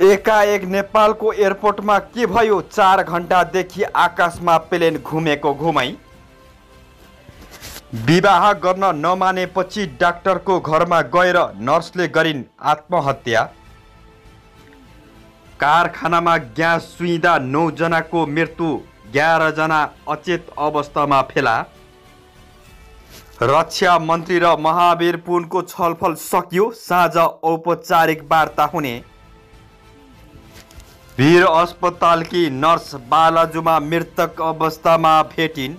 एकाएक नेपालको एयरपोर्टमा के भयो? 4 घण्टादेखि आकाशमा प्लेन घुमेको घुमाइ। विवाह गर्न नमानेपछि डाक्टरको घरमा गएर नर्सले गरिन् आत्महत्या। कारखानामा ग्यास सुइँदा 9 जनाको मृत्यु, 11 जना अचेत अवस्थामा फेला। रक्षा मन्त्री र महावीर पुनको छलफल सकियो, साँझ औपचारिक वार्ता हुने। वीर अस्पतालकी नर्स बालाजुमा मृतक अवस्थामा भेटिन्।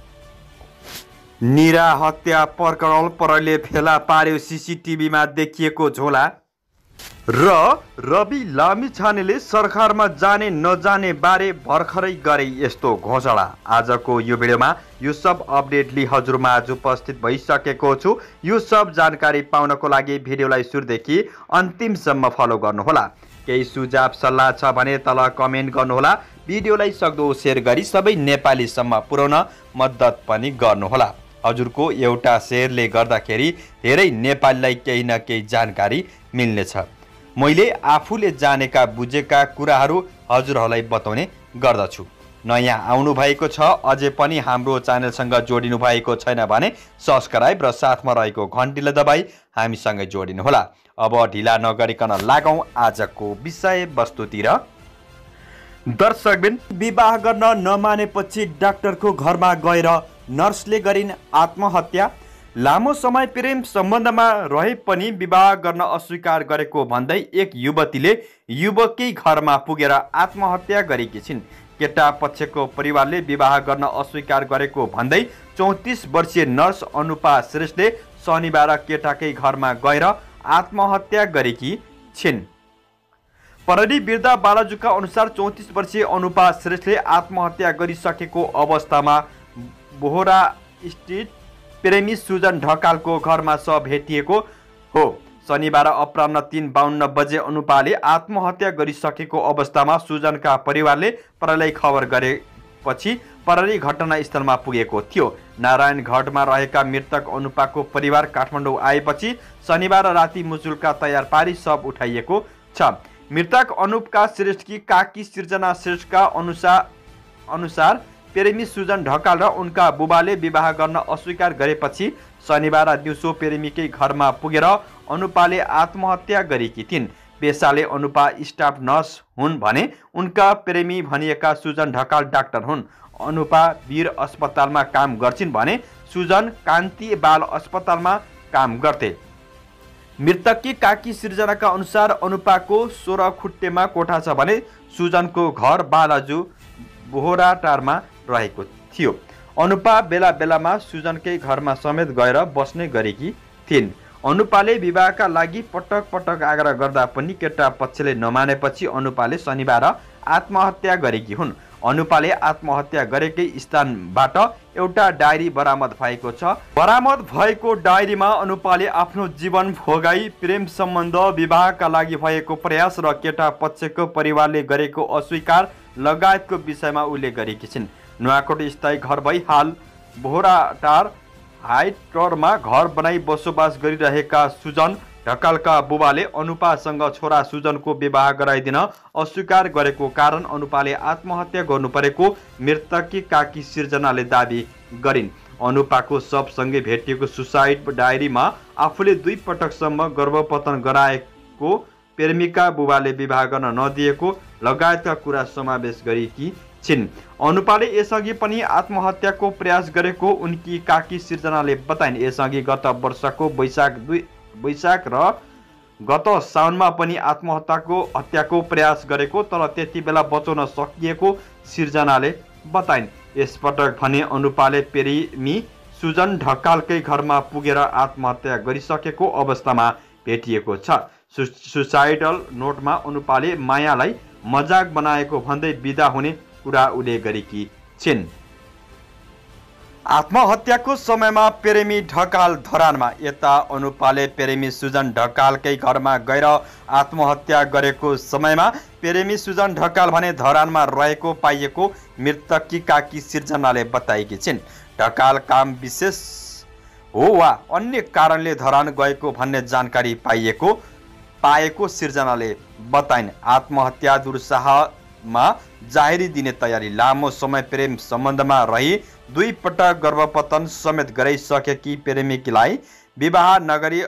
निरा हत्या प्रकरण प्रहरीले फेला पार्यो, सीसीटीभीमा देखिएको झोला। र रवि लामिछानेले सरकारमा जाने नजाने बारे भर्खरै गरे यस्तो घोषणा। आजको यो भिडियोमा यो सब अपडेट लिई हजुरमाझ उपस्थित भइसकेको छु। यो सब जानकारी पाउनको लागि भिडियोलाई सुरुदेखि अन्तिमसम्म फलो गर्नुहोला। केही सुझाव सल्लाह छ भने तल कमेन्ट गर्नुहोला। भिडियोलाई सक्दो सेयर गरी सबै नेपालीसम्म पुर्याउन मद्दत पनि गर्नुहोला। हजुरको एउटा सेयरले गर्दाखेरि धेरै नेपालीलाई केही न केही जानकारी मिल्नेछ। मैले आफूले जानेका बुझेका कुराहरू हजुरहरूलाई बताउने गर्दछु। नयाँ आउनु भएको छ, अझै पनि हाम्रो च्यानलसँग जोडिनु भएको छैन भने सब्स्क्राइब र साथमा रहेको घन्टीलाई दबाई हामीसँगै जोडिनुहोला। अब ढिला नगरिकन लागौँ आजको विषय वस्तुतिर। दर्शकबिन, विवाह गर्न नमानेपछि डाक्टरको घरमा गएर नर्सले गरिन् आत्महत्या। लामो समय प्रेम सम्बन्धमा रहे पनि विवाह गर्न अस्वीकार गरेको भन्दै एक युवतीले युवककै घरमा पुगेर आत्महत्या गरेकी छिन्। केटा पक्षको परिवारले विवाह गर्न अस्वीकार गरेको भन्दै 34 वर्षीय नर्स अनुपा श्रेष्ठले शनिबार केटाकै घरमा गएर आत्महत्या गरेकी छिन्। प्रहरी बिर्दा बालाजुका अनुसार 34 वर्षीय अनुपा श्रेष्ठले आत्महत्या गरिसकेको अवस्थामा बोहरा स्थित प्रेमी सुजन ढकालको घरमा शव भेटिएको हो। शनिबार अपराह्न 3:52 बजे अनुपाले आत्महत्या गरिसकेको अवस्थामा सुजनका परिवारले प्रहरीलाई खबर गरेपछि प्रहरी घटनास्थलमा पुगेको थियो। नारायणगढमा रहेका मृतक अनुपाको परिवार काठमाडौँ आएपछि शनिबार राति मुचुल्का तयार पारी शव उठाइएको छ। मृतक अनुपका श्रेष्ठकी काकी सृजना श्रेष्ठका अनुसार प्रेमी सुजन ढकाल र उनका बुबाले विवाह गर्न अस्वीकार गरेपछि शनिबार दिउँसो प्रेमीकै घरमा पुगेर अनुपाले आत्महत्या गरेकी थिइन्। पेसाले अनुपा स्टाफ नर्स हुन् भने उनका प्रेमी भनिएका सुजन ढकाल डाक्टर हुन्। अनुपा वीर अस्पतालमा काम गर्छिन् भने सुजन कान्ति बाल अस्पतालमा काम गर्थे। मृतककी काकी सृजनाका अनुसार अनुपाको 16 खुट्टेमा कोठा छ भने सुजनको घर बालाजु बोहराटारमा रहेको थियो। अनुपा बेला बेलामा सुजनकै घरमा समेत गएर बस्ने गरेकी थिइन्। अनुपाले विवाहका लागि पटक पटक आग्रह गर्दा पनि केटा पक्षले नमानेपछि अनुपाले शनिबार आत्महत्या गरेकी हुन्। अनुपाले आत्महत्या गरेकै स्थानबाट एउटा डायरी बरामद भएको छ। बरामद भएको डायरीमा अनुपाले आफ्नो जीवन भोगाई, प्रेम सम्बन्ध, विवाहका लागि भएको प्रयास र केटा पक्षको परिवारले गरेको अस्वीकार लगायतको विषयमा उल्लेख गरेकी छिन्। नुवाकोट स्थायी घर भई हाल बोहराटार हाइटरमा घर बनाई बसोबास गरिरहेका सुजन ढकालका बुबाले अनुपासँग छोरा सुजनको विवाह गराइदिन अस्वीकार गरेको कारण अनुपाले आत्महत्या गर्नु परेको मृतककी काकी सृजनाले दाबी गरिन्। अनुपाको शवसँगै भेटिएको सुसाइड डायरीमा आफूले 2 पटकसम्म गर्भपतन गराएको, प्रेमिका बुबाले विवाह गर्न नदिएको लगायतका कुरा समावेश गरेकी छिन्। अनुपाले यसअघि पनि आत्महत्याको प्रयास गरेको उनकी काकी सृजनाले बताइन्। यसअघि गत वर्षको वैशाख र गत साउनमा पनि हत्याको प्रयास गरेको, तर त्यति बेला बचाउन सकिएको सृजनाले बताइन्। यसपटक भने अनुपाले प्रेमी सुजन ढकालकै घरमा पुगेर आत्महत्या गरिसकेको अवस्थामा भेटिएको छ। सुसाइडल नोटमा अनुपाले मायालाई मजाक बनाएको भन्दै बिदा हुने कुरा उल्लेख गरेकी छिन्। आत्महत्याको समयमा प्रेमी ढकाल धरानमा। यता अनुपाले प्रेमी सुजन ढकालकै घरमा गएर आत्महत्या गरेको समयमा प्रेमी सुजन ढकाल भने धरानमा रहेको पाइएको मृतककी काकी सृजनाले बताएकी छिन्। ढकाल काम विशेष हो वा अन्य कारणले धरान गएको भन्ने जानकारी पाइएको पाएको सिर्जनाले बताइन्। आत्महत्या दुस्साहमा जाहेरी दिने तयारी। लामो समय प्रेम सम्बन्धमा रही 2 पटक गर्भपतन समेत गराइसकेकी प्रेमिकीलाई विवाह नगरी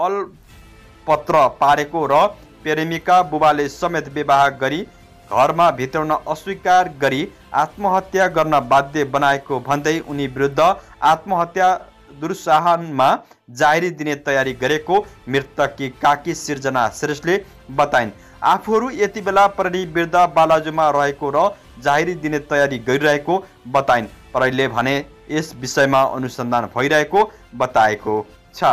अलपत्र पारेको र प्रेमिका बुबाले समेत विवाह गरी घरमा भित्राउन अस्वीकार गरी आत्महत्या गर्न बाध्य बनाएको भन्दै उनी विरुद्ध आत्महत्या दुस्साहनमा जाहेरी दिने तयारी गरेको मृतककी काकी सिर्जना श्रेष्ठले बताइन्। आफूहरू यति बेला प्रहरी विरुद्ध बालाजुमा रहेको र जाहेरी दिने तयारी गरिरहेको बताइन्। प्रहरीले भने यस विषयमा अनुसन्धान भइरहेको बताएको छ।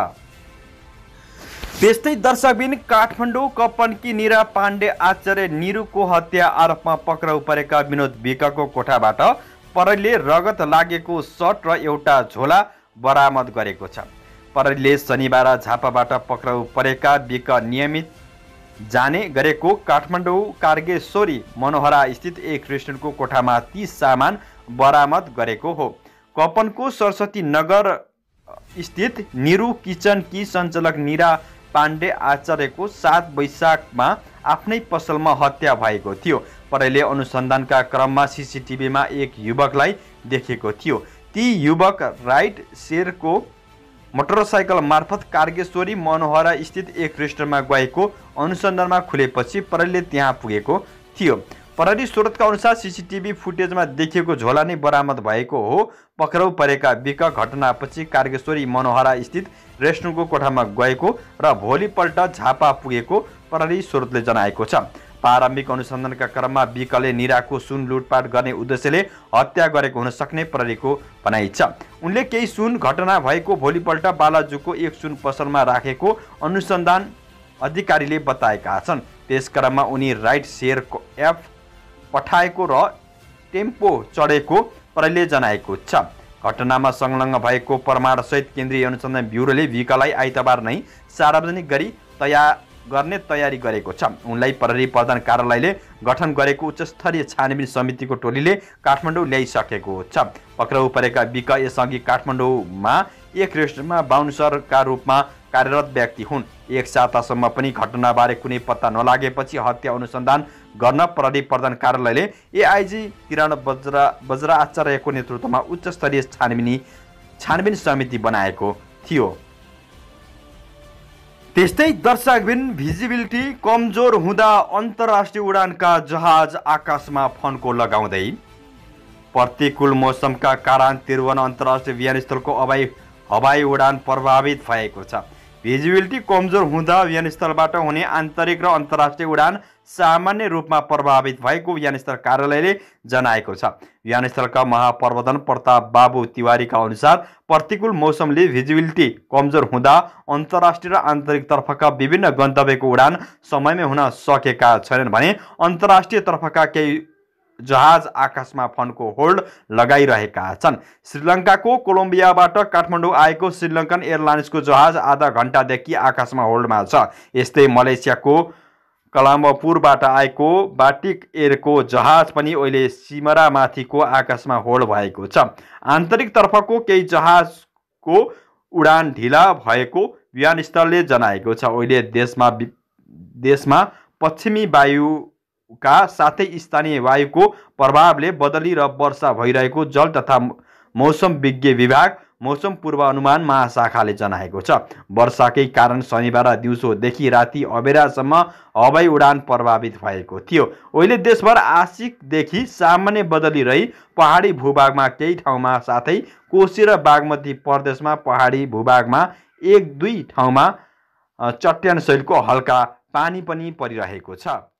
त्यस्तै दर्शकबिन काठमाडौँ कपनकी निरा पाण्डे आचार्य निरुको हत्या आरोपमा पक्राउ परेका विनोद विकको कोठाबाट प्रहरीले रगत लागेको सर्ट र एउटा झोला बरामद गरेको छ। प्रहरीले शनिबार झापाबाट पक्राउ परेका विक नियमित जाने गरेको काठमाडौँ कारगेश्वरी मनोहरा स्थित एक रेस्टुरेन्टको कोठामा ती सामान बरामद गरेको हो। कपनको सरस्वती नगर स्थित निरु किचन की सञ्चालक निरा पाण्डे आचार्यको 7 वैशाखमा आफ्नै पसलमा हत्या भएको थियो। प्रहरीले अनुसन्धानका क्रममा सीसीटीभीमा एक युवकलाई देखेको थियो। ती युवक राइड शेयरको मोटरसाइकल मार्फत कारगेश्वरी मनोहरा स्थित एक रेस्टुरेन्टमा गएको अनुसन्धानमा खुलेपछि प्रहरीले त्यहाँ पुगेको थियो। प्रहरी स्रोतका अनुसार सीसीटीभी फुटेजमा देखिएको झोला नै बरामद भएको हो। पक्राउ परेका विक घटनापछि कारगेश्वरी मनोहरा स्थित रेस्टुरेन्टको कोठामा गएको र भोलिपल्ट झापा पुगेको प्रहरी स्रोतले जनाएको छ। प्रारम्भिक अनुसन्धानका क्रममा विकले निराको सुन लुटपाट गर्ने उद्देश्यले हत्या गरेको हुन सक्ने प्रहरीको भनाइ छ। उनले केही सुन घटना भएको भोलिपल्ट बालाजुको एक सुन पसलमा राखेको अनुसन्धान अधिकारीले बताएका छन्। त्यसक्रममा उनी राइड शेयरको एप पठाएको र टेम्पो चढेको प्रहरीले जनाएको छ। घटनामा संलग्न भएको प्रमाणसहित केन्द्रीय अनुसन्धान ब्युरोले विकलाई आइतबार नै सार्वजनिक गर्ने तयारी गरेको छ। उनलाई प्रहरी प्रधान कार्यालयले गठन गरेको उच्चस्तरीय छानबिन समितिको टोलीले काठमाडौँ ल्याइसकेको छ। पक्राउ परेका विक यसअघि काठमाडौँमा एक रेस्टुरेन्टमा बाउन्सरका रूपमा कार्यरत व्यक्ति हुन्। एक सातासम्म पनि घटनाबारे कुनै पत्ता नलागेपछि हत्या अनुसन्धान गर्न प्रहरी प्रधान कार्यालयले एआइजी किरण बज्रा आचार्यको नेतृत्वमा उच्चस्तरीय छानबिन समिति बनाएको थियो। त्यस्तै दर्शकबिन भिजिबिलिटी कमजोर हुँदा अन्तर्राष्ट्रिय उडानका जहाज आकाशमा फन्को लगाउँदै प्रतिकूल मौसमका कारण त्रिभुवन अन्तर्राष्ट्रिय विमानस्थलको हवाई उडान प्रभावित भएको छ। भिजिबिलिटी कमजोर हुँदा विमानस्थलबाट हुने आन्तरिक र अन्तर्राष्ट्रिय उडान सामान्य रूपमा प्रभावित भएको विमानस्थल कार्यालयले जनाएको छ। विमानस्थलका महाप्रबन्धन प्रताप बाबु तिवारीका अनुसार प्रतिकूल मौसमले भिजिबिलिटी कमजोर हुँदा अन्तर्राष्ट्रिय र आन्तरिक तर्फका विभिन्न गन्तव्यको उडान समयमै हुन सकेका छैनन् भने अन्तर्राष्ट्रिय तर्फका केही जहाज आकाशमा फन्को होल्ड लगाइरहेका छन्। श्रीलङ्काको कोलम्बियाबाट काठमाडौँ आएको श्रीलङ्कन एयरलाइन्सको जहाज आधा घण्टादेखि आकाशमा होल्डमा छ। यस्तै मलेसियाको कलाम्बपुरबाट आएको बाटिक एयरको जहाज पनि अहिले सिमरामाथिको आकाशमा होल्ड भएको छ। आन्तरिक तर्फको केही जहाजको उडान ढिला भएको विमानस्थलले जनाएको छ। अहिले देशमा पश्चिमी वायुका साथै स्थानीय वायुको प्रभावले बदली र वर्षा भइरहेको जल तथा मौसम विज्ञ विभाग मौसम पूर्वानुमान महाशाखाले जनाएको छ। वर्षाकै कारण शनिबार दिउँसोदेखि राति अबेरासम्म हवाई उडान प्रभावित भएको थियो। अहिले देशभर आंशिकदेखि सामान्य बदली रही पहाडी भूभागमा केही ठाउँमा साथै कोशी र बागमती प्रदेशमा पहाडी भूभागमा 1-2 ठाउँमा चट्यान शैलको हल्का पानी पनि परिरहेको छ।